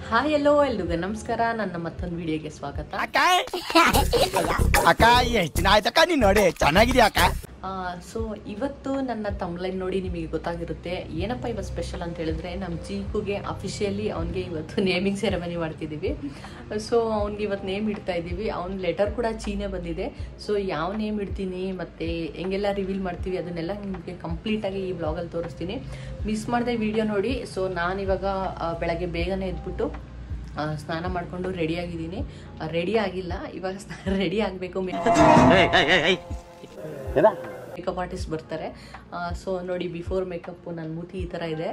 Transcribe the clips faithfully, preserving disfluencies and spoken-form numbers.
Hi ಎಲ್ಲೋ ಎಲ್ರಿಗೂ ನಮಸ್ಕಾರ. ನನ್ನ ಮತ್ತೊಂದು ವಿಡಿಯೋಗೆ ಸ್ವಾಗತ. ಅಕ್ಕ ಅಕ್ಕ ಎಷ್ಟು ದಿನ ಆಯ್ತಕ್ಕ ನೀನು ನೋಡಿ ಚೆನ್ನಾಗಿದ್ಯಾ ಅಕ್ಕ. ಸೊ ಇವತ್ತು ನನ್ನ ತಮ್ಲೈನ್ ನೋಡಿ ನಿಮಗೆ ಗೊತ್ತಾಗಿರುತ್ತೆ ಏನಪ್ಪ ಇವತ್ತು ಸ್ಪೆಷಲ್ ಅಂತ ಹೇಳಿದ್ರೆ, ನಮ್ಮ ಚೀಕುಗೆ ಅಫಿಷಿಯಲಿ ಅವನಿಗೆ ಇವತ್ತು ನೇಮಿಂಗ್ ಸೆರೆಮನಿ ಮಾಡ್ತಿದ್ದೀವಿ. ಸೊ ಅವ್ನಿಗೆ ಇವತ್ತು ನೇಮ್ ಇಡ್ತಾ ಇದ್ದೀವಿ. ಅವ್ನ ಲೆಟರ್ ಕೂಡ ಚೀನೇ ಬಂದಿದೆ. ಸೊ ಯಾವ ನೇಮ್ ಇಡ್ತೀನಿ ಮತ್ತು ಹೆಂಗೆಲ್ಲ ರಿವೀಲ್ ಮಾಡ್ತೀವಿ ಅದನ್ನೆಲ್ಲ ನಿಮಗೆ ಕಂಪ್ಲೀಟಾಗಿ ಈ ವ್ಲಾಗಲ್ಲಿ ತೋರಿಸ್ತೀನಿ. ಮಿಸ್ ಮಾಡದೆ ವಿಡಿಯೋ ನೋಡಿ. ಸೊ ನಾನಿವಾಗ ಬೆಳಗ್ಗೆ ಬೇಗನೆ ಎದ್ಬಿಟ್ಟು ಸ್ನಾನ ಮಾಡಿಕೊಂಡು ರೆಡಿ ಆಗಿದ್ದೀನಿ. ರೆಡಿ ಆಗಿಲ್ಲ, ಇವಾಗ ರೆಡಿ ಆಗಬೇಕು. ಮೇಕಪ್ ಆರ್ಟಿಸ್ಟ್ ಬರ್ತಾರೆ. ಸೊ ನೋಡಿ, ಬಿಫೋರ್ ಮೇಕಪ್ ನನ್ನ ಮೂತಿ ಈ ಥರ ಇದೆ.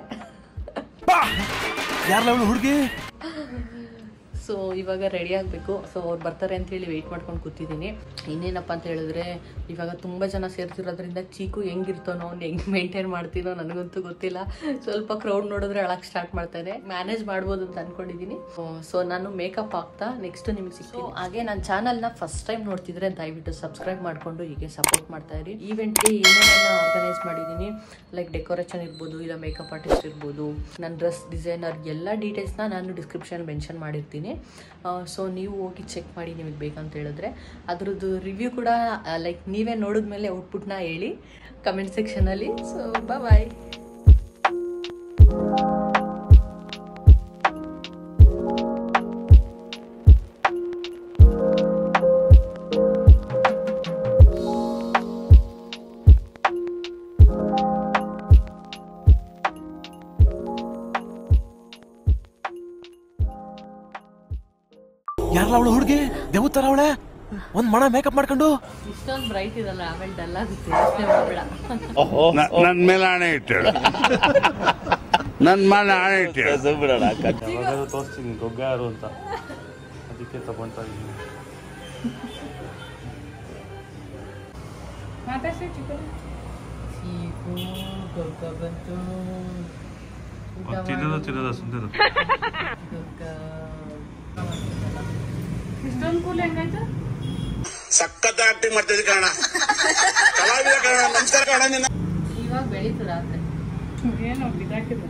ಹುಡುಗಿ ಸೊ ಇವಾಗ ರೆಡಿ ಆಗಬೇಕು. ಸೊ ಅವ್ರು ಬರ್ತಾರೆ ಅಂತೇಳಿ ವೆಯ್ಟ್ ಮಾಡ್ಕೊಂಡು ಕೂತಿದ್ದೀನಿ. ಇನ್ನೇನಪ್ಪ ಅಂತ ಹೇಳಿದ್ರೆ, ಇವಾಗ ತುಂಬ ಜನ ಸೇರ್ತಿರೋದ್ರಿಂದ ಚೀಕು ಹೆಂಗಿರ್ತಾನೋ ಅವ್ನು ಹೆಂಗೆ ಮೇಂಟೈನ್ ಮಾಡ್ತೀನೋ ನನಗಂತೂ ಗೊತ್ತಿಲ್ಲ. ಸ್ವಲ್ಪ ಕ್ರೌಡ್ ನೋಡಿದ್ರೆ ಅಳಕ್ಕೆ ಸ್ಟಾರ್ಟ್ ಮಾಡ್ತಾನೆ. ಮ್ಯಾನೇಜ್ ಮಾಡ್ಬೋದು ಅಂತ ಅಂದ್ಕೊಂಡಿದ್ದೀನಿ. ಸೊ ನಾನು ಮೇಕಪ್ ಆಗ್ತಾ ನೆಕ್ಸ್ಟ್ ನಿಮ್ಗೆ ಸಿಗ್ತೀನಿ. ಹಾಗೆ ನನ್ನ ಚಾನಲ್ನ ಫಸ್ಟ್ ಟೈಮ್ ನೋಡ್ತಿದ್ರೆ ದಯವಿಟ್ಟು ಸಬ್ಸ್ಕ್ರೈಬ್ ಮಾಡಿಕೊಂಡು ಹೀಗೆ ಸಪೋರ್ಟ್ ಮಾಡ್ತಾ ಇರಿ. ಈವೆಂಟ್ಗೆ ಏನೇನೆಲ್ಲ ಆರ್ಗನೈಸ್ ಮಾಡಿದ್ದೀನಿ, ಲೈಕ್ ಡೆಕೋರೇಷನ್ ಇರ್ಬೋದು, ಇಲ್ಲ ಮೇಕಪ್ ಆರ್ಟಿಸ್ಟ್ ಇರ್ಬೋದು, ನನ್ನ ಡ್ರೆಸ್ ಡಿಸೈನರ್ ಎಲ್ಲ ಡೀಟೇಲ್ಸ್ನ ನಾನು ಡಿಸ್ಕ್ರಿಪ್ಷನ್ ಮೆನ್ಷನ್ ಮಾಡಿರ್ತೀನಿ. ಸೊ ನೀವು ಹೋಗಿ ಚೆಕ್ ಮಾಡಿ ನಿಮಗೆ ಬೇಕಂತ ಹೇಳಿದ್ರೆ. ಅದ್ರದ್ದು ರಿವ್ಯೂ ಕೂಡ ಲೈಕ್ ನೀವೇ ನೋಡಿದ್ಮೇಲೆ ಔಟ್ಪುಟ್ನ ಹೇಳಿ ಕಮೆಂಟ್ ಸೆಕ್ಷನಲ್ಲಿ. So bye. ಯಾರಲ್ಲ ಅವಳು ಹುಡುಗಿ ದೇವತರ ಅವಳೆ ಒಂದ್ ಮಣ ಮೇಕಪ್ ಮಾಡ್ಕೊಂಡು ಇಷ್ಟೊಂದು ಬ್ರೈಟ್ ಇರಲ್ಲ, ಆಮೇಲೆ ಡಲ್ ಆಗುತ್ತೆ. ಯೋಚನೆ ಮಾಡಬೇಡ. ನನ್ ಮೇಲೆ ಆಣೆ ಇಟ್ಟೇಳು, ನನ್ ಮೇಲೆ ಆಣೆ ಇಟ್ಟೇಳು. ತೋರಿಸ್ತೀನಿ ಗೊಗ್ಗಾರು ಅಂತ, ಅದಕ್ಕೆ ತಗೊಂತ ಇದ್ದೀನಿ. ತಿನ್ನೋದು ತಿನ್ನೋದ ಸುಂದರ ಸಖತ್ ಆಕ್ಟಿಂಗ್ ಮಾಡ್ತಿದ್ದೆ ಕಾರಣ, ಕಲಾವಿದ ಕಾರಣ, ನಮಸ್ಕಾರ ಕಾರಣ. ನಿನ್ನ ಇವಾಗ ಬೆಳೀತದ ಏನೋ ಬಿದಾಕಿದ.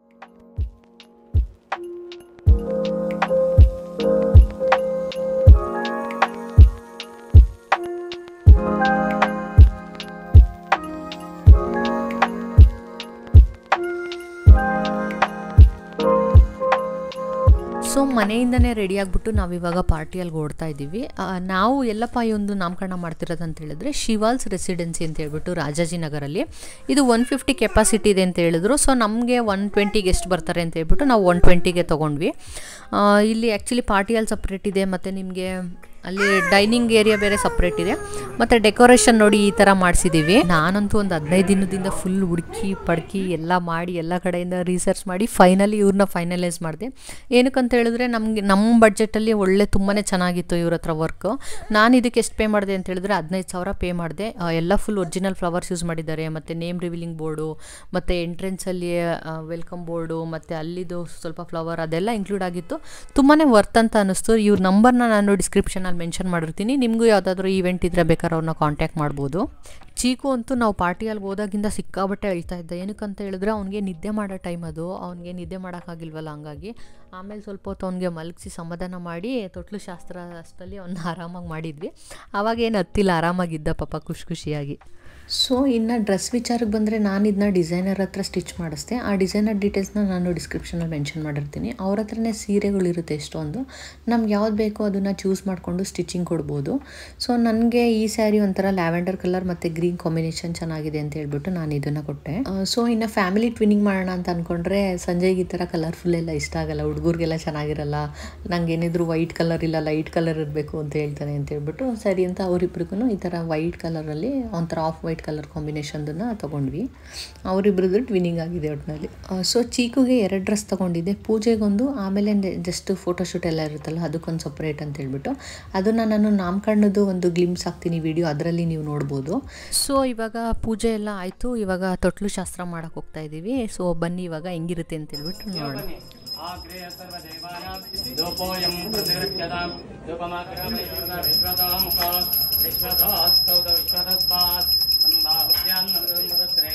ಸೊ ಮನೆಯಿಂದನೇ ರೆಡಿ ಆಗಿಬಿಟ್ಟು ನಾವಿವಾಗ ಪಾರ್ಟಿಯಲ್ಲಿ ಓಡ್ತಾ ಇದ್ದೀವಿ. ನಾವು ಎಲ್ಲಪ್ಪ ಈ ಒಂದು ನಾಮಕರಣ ಮಾಡ್ತಿರೋದು ಅಂತ ಹೇಳಿದ್ರೆ ಶಿವಾಲ್ಸ್ ರೆಸಿಡೆನ್ಸಿ ಅಂತ ಹೇಳ್ಬಿಟ್ಟು ರಾಜಾಜಿನಗರಲ್ಲಿ. ಇದು ಒನ್ ಫಿಫ್ಟಿ ಕೆಪಾಸಿಟಿ ಇದೆ ಅಂತ ಹೇಳಿದ್ರು. ಸೊ ನಮಗೆ ಒನ್ ಟ್ವೆಂಟಿಗೆ ಎಷ್ಟು ಬರ್ತಾರೆ ಅಂತ ಹೇಳ್ಬಿಟ್ಟು ನಾವು ಒನ್ ಟ್ವೆಂಟಿಗೆ ತೊಗೊಂಡ್ವಿ. ಇಲ್ಲಿ ಆ್ಯಕ್ಚುಲಿ ಪಾರ್ಟಿಯಲ್ಲಿ ಸಪ್ರೇಟ್ ಇದೆ, ಮತ್ತು ನಿಮಗೆ ಅಲ್ಲಿ ಡೈನಿಂಗ್ ಏರಿಯಾ ಬೇರೆ ಸಪ್ರೇಟ್ ಇದೆ. ಮತ್ತು ಡೆಕೋರೇಷನ್ ನೋಡಿ ಈ ಥರ ಮಾಡಿಸಿದ್ದೀವಿ. ನಾನಂತೂ ಒಂದು ಹದಿನೈದು ದಿನದಿಂದ ಫುಲ್ ಹುಡುಕಿ ಪಡ್ಕಿ ಎಲ್ಲ ಮಾಡಿ ಎಲ್ಲ ಕಡೆಯಿಂದ ರಿಸರ್ಚ್ ಮಾಡಿ ಫೈನಲಿ ಇವ್ರನ್ನ ಫೈನಲೈಸ್ ಮಾಡಿದೆ. ಏನಕ್ಕಂತ ಹೇಳಿದ್ರೆ ನಮಗೆ ನಮ್ಮ ಬಡ್ಜೆಟಲ್ಲಿ ಒಳ್ಳೆ ತುಂಬಾ ಚೆನ್ನಾಗಿತ್ತು ಇವ್ರ ಹತ್ರ ವರ್ಕು. ನಾನು ಇದಕ್ಕೆ ಎಷ್ಟು ಪೇ ಮಾಡಿದೆ ಅಂತ ಹೇಳಿದ್ರೆ ಹದಿನೈದು ಸಾವಿರ ಪೇ ಮಾಡಿದೆ. ಎಲ್ಲ ಫುಲ್ ಒರಿಜಿನಲ್ ಫ್ಲವರ್ಸ್ ಯೂಸ್ ಮಾಡಿದ್ದಾರೆ, ಮತ್ತು ನೇಮ್ ರಿವೀಲಿಂಗ್ ಬೋರ್ಡು, ಮತ್ತು ಎಂಟ್ರೆನ್ಸಲ್ಲಿ ವೆಲ್ಕಮ್ ಬೋರ್ಡು, ಮತ್ತು ಅಲ್ಲಿದು ಸ್ವಲ್ಪ ಫ್ಲವರ್ ಅದೆಲ್ಲ ಇನ್ಕ್ಲೂಡ್ ಆಗಿತ್ತು. ತುಂಬಾ ವರ್ತ್ ಅಂತ ಅನ್ನಿಸ್ತು. ಇವ್ರ ನಂಬರ್ನ ನಾನು ಡಿಸ್ಕ್ರಿಪ್ಷನಲ್ಲಿ ಮೆನ್ಷನ್ ಮಾಡಿರ್ತೀನಿ. ನಿಮಗೂ ಯಾವುದಾದ್ರೂ ಈವೆಂಟ್ ಇದ್ದರೆ ಬೇಕಾದ್ರೆ ಅವ್ರನ್ನ ಕಾಂಟ್ಯಾಕ್ಟ್ ಮಾಡ್ಬೋದು. ಚೀಕು ಅಂತೂ ನಾವು ಪಾರ್ಟಿಯಲ್ಲಿ ಹೋದಾಗಿಂದ ಸಿಕ್ಕಾಬಟ್ಟೆ ಹೇಳ್ತಾ ಇದ್ದ. ಏನಕ್ಕಂತ ಹೇಳಿದ್ರೆ ಅವ್ನಿಗೆ ನಿದ್ದೆ ಮಾಡೋ ಟೈಮ್ ಅದು, ಅವ್ನಿಗೆ ನಿದ್ದೆ ಮಾಡೋಕ್ಕಾಗಿಲ್ವಲ್ಲ, ಹಂಗಾಗಿ ಆಮೇಲೆ ಸ್ವಲ್ಪ ಹೊತ್ತು ಅವ್ನಿಗೆ ಮಲಗಿಸಿ ಸಮಾಧಾನ ಮಾಡಿ ತೊಟ್ಲು ಶಾಸ್ತ್ರ ಅಷ್ಟರಲ್ಲಿ ಅವನ್ನ ಆರಾಮಾಗಿ ಮಾಡಿದ್ವಿ. ಆವಾಗೇನು ಹತ್ತಿಲ್ಲ, ಆರಾಮಾಗಿದ್ದ ಪಾಪ ಖುಷಿ ಖುಷಿಯಾಗಿ. ಸೊ ಇನ್ನು ಡ್ರೆಸ್ ವಿಚಾರಕ್ಕೆ ಬಂದರೆ ನಾನು ಇದನ್ನ ಡಿಸೈನರ್ ಹತ್ರ ಸ್ಟಿಚ್ ಮಾಡಿಸ್ದೆ. ಆ ಡಿಸೈನರ್ ಡೀಟೇಲ್ಸ್ನ ನಾನು ಡಿಸ್ಕ್ರಿಪ್ಷನಲ್ಲಿ ಮೆನ್ಷನ್ ಮಾಡಿರ್ತೀನಿ. ಅವ್ರ ಹತ್ರನೇ ಸೀರೆಗಳಿರುತ್ತೆ ಎಷ್ಟೊಂದು, ನಮ್ಗೆ ಯಾವ್ದು ಬೇಕೋ ಅದನ್ನು ಚೂಸ್ ಮಾಡಿಕೊಂಡು ಸ್ಟಿಚಿಂಗ್ ಕೊಡ್ಬೋದು. ಸೊ ನನಗೆ ಈ ಸ್ಯಾರಿ ಒಂಥರ ಲ್ಯಾವೆಂಡರ್ ಕಲರ್ ಮತ್ತು ಗ್ರೀನ್ ಕಾಂಬಿನೇಷನ್ ಚೆನ್ನಾಗಿದೆ ಅಂತ ಹೇಳ್ಬಿಟ್ಟು ನಾನು ಇದನ್ನು ಕೊಟ್ಟೆ. ಸೊ ಇನ್ನು ಫ್ಯಾಮಿಲಿ ಟ್ವಿನ್ನಿಂಗ್ ಮಾಡೋಣ ಅಂತ ಅಂದ್ಕೊಂಡ್ರೆ ಸಂಜಯ್ಗೆ ಈ ಥರ ಕಲರ್ಫುಲ್ ಎಲ್ಲ ಇಷ್ಟ ಆಗಲ್ಲ, ಹುಡುಗರಿಗೆಲ್ಲ ಚೆನ್ನಾಗಿರಲ್ಲ. ನಂಗೆ ಏನಿದ್ರು ವೈಟ್ ಕಲರ್ ಇಲ್ಲ ಲೈಟ್ ಕಲರ್ ಇರಬೇಕು ಅಂತ ಹೇಳ್ತಾನೆ ಅಂತ ಹೇಳ್ಬಿಟ್ಟು ಸರಿ ಅಂತ ಅವರಿಬ್ರಿಗೂ ಈ ಥರ ವೈಟ್ ಕಲರಲ್ಲಿ ಒಂಥರ ಆಫ್ ವೈಟ್ ಕಲರ್ ಕಾಂಬಿನೇಷನ್ದನ್ನು ತೊಗೊಂಡ್ವಿ. ಅವರಿಬ್ರದ್ದು ಟ್ವಿನ್ನಿಂಗ್ ಆಗಿದೆ ಒಟ್ಟಿನಲ್ಲಿ. ಸೊ ಚೀಕುಗೆ ಎರಡು ಡ್ರೆಸ್ ತೊಗೊಂಡಿದ್ದೆ, ಪೂಜೆಗೊಂದು, ಆಮೇಲೆ ಜಸ್ಟ್ ಫೋಟೋಶೂಟ್ ಎಲ್ಲ ಇರುತ್ತಲ್ಲ ಅದಕ್ಕೊಂದು ಸಪ್ರೇಟ್ ಅಂತ ಹೇಳ್ಬಿಟ್ಟು ಅದನ್ನು ನಾನು ನಾಮಕರಣದ್ದು ಒಂದು ಗ್ಲಿಮ್ಸ್ ಹಾಕ್ತೀನಿ ವಿಡಿಯೋ, ಅದರಲ್ಲಿ ನೀವು ನೋಡ್ಬೋದು. ಸೊ ಇವಾಗ ಪೂಜೆ ಎಲ್ಲ ಆಯಿತು, ಇವಾಗ ತೊಟ್ಲು ಶಾಸ್ತ್ರ ಮಾಡೋಕ್ಕೆ ಹೋಗ್ತಾ ಇದ್ದೀವಿ. ಸೊ ಬನ್ನಿ ಇವಾಗ ಹೆಂಗಿರುತ್ತೆ ಅಂತ ಹೇಳ್ಬಿಟ್ಟು ನೋಡೋಣ. आग्रेय सर्वदेवानां दोपोयं प्रतिगृह्यतां दोपमाग्रहं विश्वतोमुख विश्वतोस्तौ विश्वतस्मात् सम्बाहुभ्यां नमस्ते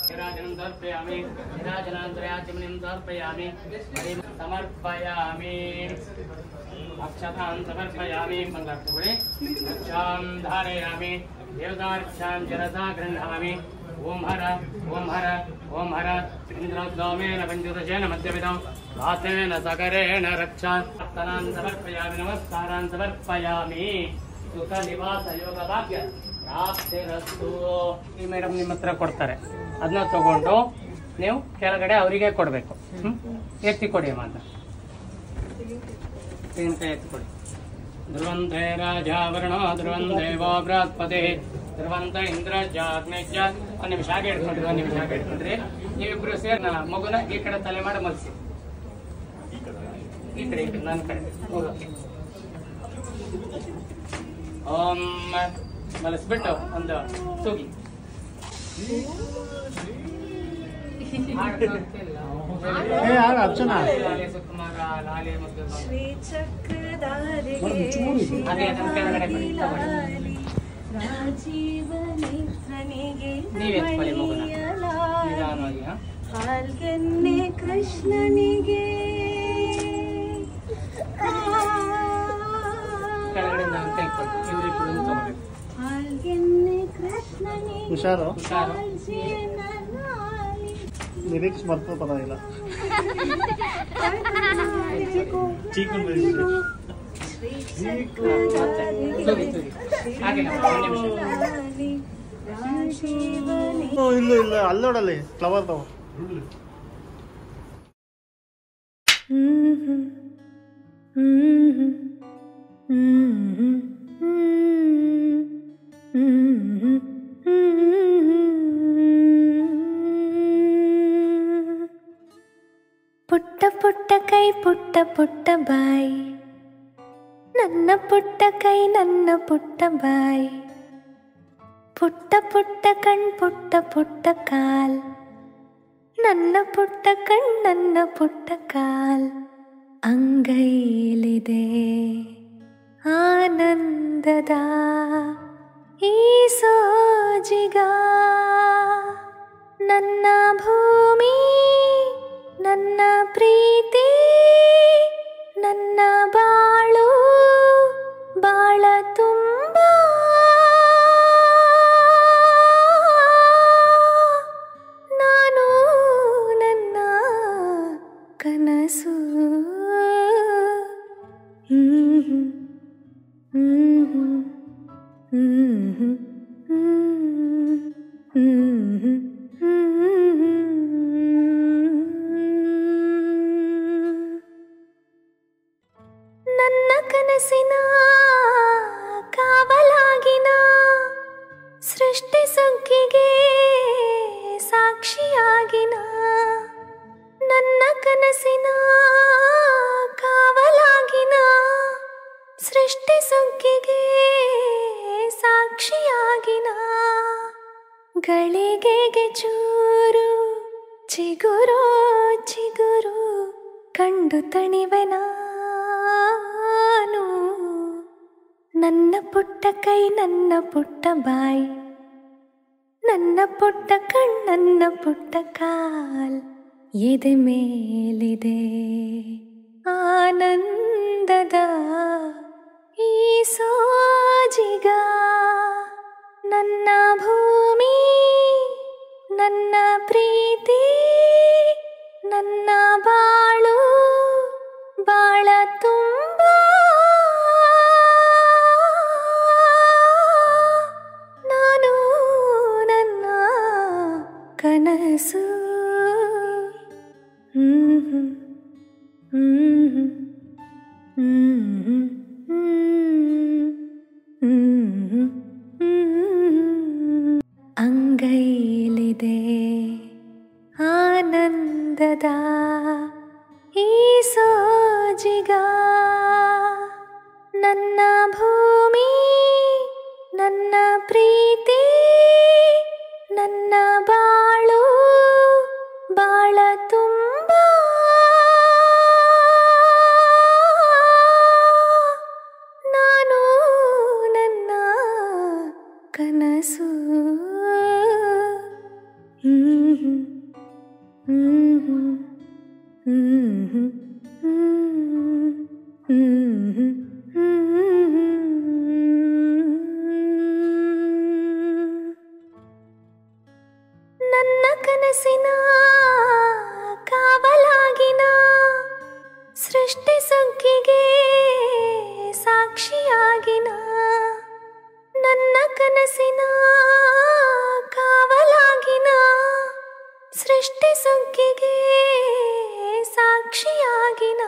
विराजनं समर्पयामि विराजनान्तरयाचमनीं समर्पयामि हरिं समर्पयामि अक्षतां समर्पयामि मंगलपुरे रक्षां धारयामि देवतारक्षां जरसा गृह्णामि ओम हर ओम हर ओम हर इंद्रद्वामेन पंचदशेन मध्यमिदं रातेन सगरेण रक्षां रक्तां समर्पयामि नमस्कारां समर्पयामि सुख निवास योग भाग्य ಪ್ರಾಪ್ತಿರಸ್ತು. ಈ ಮೇಡಮ್ ನಿಮ್ಮ ಹತ್ರ ಕೊಡ್ತಾರೆ, ಅದನ್ನ ತಗೊಂಡು ನೀವು ಕೆಳಗಡೆ ಅವರಿಗೆ ಕೊಡಬೇಕು. ಎತ್ತಿ ಕೊಡಿ ಮಾತ್ರ, ತೆಂಗಿನಕಾಯಿ ಎತ್ತಿ ಕೊಡಿ. ಧ್ರುವಂತೆ ರಾಜಾವರಣ ಧ್ರುವಂದೇವ ಬೃಹಸ್ಪತಿ ಧ್ರುವಂತ ಇಂದ್ರ ಜಾಗ್ನೇಜ. ಒಂದು ನಿಮಿಷ ಹಾಗೆ ಇಟ್ಕೊಂಡ್ರಿ, ಒಂದು ನಿಮಿಷ ಹಾಗೆ ಇಟ್ಕೊಂಡ್ರಿ. ನೀವಿಬ್ರು ಸೇರಿ ನನ್ನ ಮಗುನ ಈ ಕಡೆ ತಲೆ ಮಾಡಿ ಮಲಸಿ, ಈ ಕಡೆ ನನ್ನ ಕಡೆ ಮಗು. ಓಂ ಮಲಸ್ಬಿಟ್ಟು ಒಂದು ತೂಗಿ ಸುಕುಮಾರ ಲಾಲಿ ಮತ್ತು ನೀವೇ ಮಗುನ ನಿಧಾನವಾಗಿ. ಹಾಲ್ಗೆನ್ನೆ ಕೃಷ್ಣನಿಗೆ ಕೆಳಗಡೆಯಿಂದ ಕೈ ಕೊಟ್ಟು ಇವರಿಬ್ಬರು ತಗೋಬೇಕು. ಹುಷಾರು, ಲಿರಿಕ್ಸ್ ಮರ್ತ ಪರವಾಗಿಲ್ಲ. ಇಲ್ಲ ಇಲ್ಲ ಅಲ್ಲೋಡಲ್ಲಿ ಫ್ಲವರ್ ತಗೋ. ಪುಟ್ಟ ಪುಟ್ಟ ಕೈ ಪುಟ್ಟ ಪುಟ್ಟ ಬಾಯಿ, ನನ್ನ ಪುಟ್ಟ ಕೈ ನನ್ನ ಪುಟ್ಟ ಬಾಯಿ, ಪುಟ್ಟ ಪುಟ್ಟ ಕಣ್ ಪುಟ್ಟ ಪುಟ್ಟ ಕಾಲ್, ನನ್ನ ಪುಟ್ಟ ಕಣ್ ನನ್ನ ಪುಟ್ಟ ಕಾಲ್, ಅಂಗೈಲಿದೆ ಆನಂದದ ಈ ಸೋಜಿಗ, ನನ್ನ ಭೂಮಿ ನನ್ನ ಪ್ರೀತಿ ನನ್ನ ಬಾಳು ಬಾಳ ತುಂಬ ನಾನು ನನ್ನ ಕನಸು. ಹ್ಮ್ ಹ್ಮ್ ಹ್ಮ್ ಹ್ಮ್ ನನ್ನ ಕನಸಿನ ಕಾವಲಾಗಿನ ಸೃಷ್ಟಿ ಸೊಕ್ಕಿಗೆ ಸಾಕ್ಷಿಯಾಗಿನ, ನನ್ನ ಕನಸಿನ ಕಾವಲಾಗಿನ ಸೃಷ್ಟಿ ಸೊಕ್ಕಿಗೆ ಸಾಕ್ಷಿಯಾಗಿನ, ಗಳಿಗೆಗೆ ಚೂರು ಚಿಗುರೋ ಚಿಗುರು ಕಂಡು ತಣಿವೆನ ನನ್ನ ಪುಟ್ಟ ಕೈ ನನ್ನ ಪುಟ್ಟ ಬಾಯಿ, ನನ್ನ ಪುಟ್ಟ ಕಣ್ ನನ್ನ ಪುಟ್ಟ ಕಾಲ್, ಎದೆ ಮೇಲಿದೆ ಆನಂದದ ಈ ಸೋಜಿಗ, ನನ್ನ ಭೂಮಿ ನನ್ನ ಪ್ರೀತಿ ನನ್ನ ಬಾಳು ಬಾಳ ತುಂಬ ನಾನು ನನ್ನ ಕನಸು. ಹ್ಮ್ ಹ್ಮ್ ಹ್ಮ್ ಹ್ಮ್ ಅಂಗೈಲಿದೆ ಆನಂದದ ಈ ಸೋಜಿಗ, ನನ್ನ ಭೂಮಿ ನನ್ನ ಪ್ರೀತಿ ನನ್ನ ಬಾಳು ಬಾಳ ತುಂಬ ನಾನು ನನ್ನ ಕನಸು. ಹ್ಮ್ ನನ್ನ ಕನಸಿನ ಕಾವಲಾಗಿನ ಸೃಷ್ಟಿ ಸುಗ್ಗಿಗೆ ಸಾಕ್ಷಿಯಾಗಿನ ನನ್ನ ಕನಸಿನ ಕಾವಲಾಗಿನ ಸೃಷ್ಟಿ ಸುಗ್ಗಿಗೆ ಸಾಕ್ಷಿಯಾಗಿನ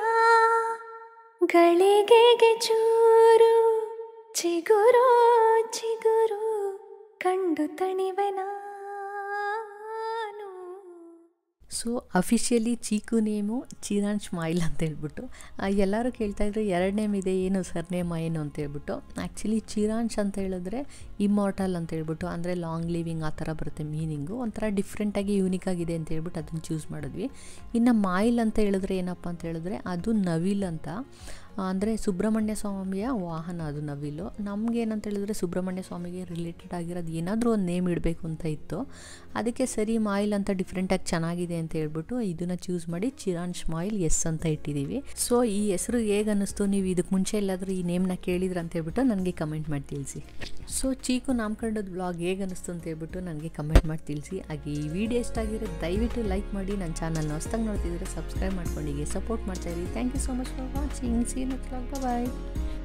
ಗಳಿಗೆಗೆ ಚೂರು ಚಿಗುರು ಚಿಗುರು ಕಂಡು ತಣಿವೆನ. ಸೊ ಅಫಿಷಿಯಲಿ ಚೀಕು ನೇಮು ಚಿರಾನ್ ಸ್ಮೈಲ್ ಅಂತ ಹೇಳ್ಬಿಟ್ಟು ಎಲ್ಲರೂ ಕೇಳ್ತಾಯಿದ್ರು ಎರಡು ನೇಮ್ ಇದೆ, ಏನು ಸರ್ ನೇಮ್ ಏನು ಅಂತ ಹೇಳ್ಬಿಟ್ಟು. ಆ್ಯಕ್ಚುಲಿ ಚಿರಾನ್ಶ್ ಅಂತ ಹೇಳಿದ್ರೆ ಇಮ್ಮಾರ್ಟಲ್ ಅಂತ ಹೇಳ್ಬಿಟ್ಟು, ಅಂದರೆ ಲಾಂಗ್ ಲಿವಿಂಗ್ ಆ ಥರ ಬರುತ್ತೆ ಮೀನಿಂಗು. ಒಂಥರ ಡಿಫ್ರೆಂಟಾಗಿ ಯೂನಿಕ್ ಆಗಿದೆ ಅಂತ ಹೇಳ್ಬಿಟ್ಟು ಅದನ್ನು ಚೂಸ್ ಮಾಡಿದ್ವಿ. ಇನ್ನು ಮಾಯಿಲ್ ಅಂತ ಹೇಳಿದ್ರೆ ಏನಪ್ಪ ಅಂತ ಹೇಳಿದ್ರೆ ಅದು ನವಿಲ್ ಅಂತ, ಅಂದರೆ ಸುಬ್ರಹ್ಮಣ್ಯ ಸ್ವಾಮಿಯ ವಾಹನ ಅದು ನವಿಲು. ನಮಗೇನಂತ ಹೇಳಿದ್ರೆ ಸುಬ್ರಹ್ಮಣ್ಯ ಸ್ವಾಮಿಗೆ ರಿಲೇಟೆಡ್ ಆಗಿರೋದು ಏನಾದರೂ ಒಂದು ನೇಮ್ ಇಡಬೇಕು ಅಂತ ಇತ್ತು. ಅದಕ್ಕೆ ಸರಿ ಮಾಯಿಲ್ ಅಂತ ಡಿಫ್ರೆಂಟಾಗಿ ಚೆನ್ನಾಗಿದೆ ಅಂತ ಹೇಳ್ಬಿಟ್ಟು ಇದನ್ನು ಚೂಸ್ ಮಾಡಿ ಚಿರಾನ್ ಸ್ಮೈಲ್ ಎಸ್ ಅಂತ ಇಟ್ಟಿದ್ದೀವಿ. ಸೊ ಈ ಹೆಸರು ಹೇಗೆ ಅನ್ನಿಸ್ತು, ನೀವು ಇದಕ್ಕೆ ಮುಂಚೆ ಎಲ್ಲಾದರೂ ಈ ನೇಮ್ನ ಕೇಳಿದ್ರೆ ಅಂತ ಹೇಳ್ಬಿಟ್ಟು ನನಗೆ ಕಮೆಂಟ್ ಮಾಡಿ ತಿಳಿಸಿ. ಸೊ ಚೀಕು ನಾಮಕರಣದ ಬ್ಲಾಗ್ ಹೇಗೆ ಅನ್ನಿಸ್ತು ಅಂತ ಹೇಳ್ಬಿಟ್ಟು ನನಗೆ ಕಮೆಂಟ್ ಮಾಡಿ ತಿಳಿಸಿ. ಹಾಗೆ ಈ ವಿಡಿಯೋ ಇಷ್ಟ ಆಗಿರೋ ದಯವಿಟ್ಟು ಲೈಕ್ ಮಾಡಿ, ನನ್ನ ಚಾನಲ್ನ ಹೊಸ್ದಾಗಿ ನೋಡ್ತಿದ್ರೆ ಸಬ್ಸ್ಕ್ರೈಬ್ ಮಾಡ್ಕೊಂಡು ಹೀಗೆ ಸಪೋರ್ಟ್ ಮಾಡ್ತಾಯಿರಿ. Thank you so much for watching. See you next vlog. Bye.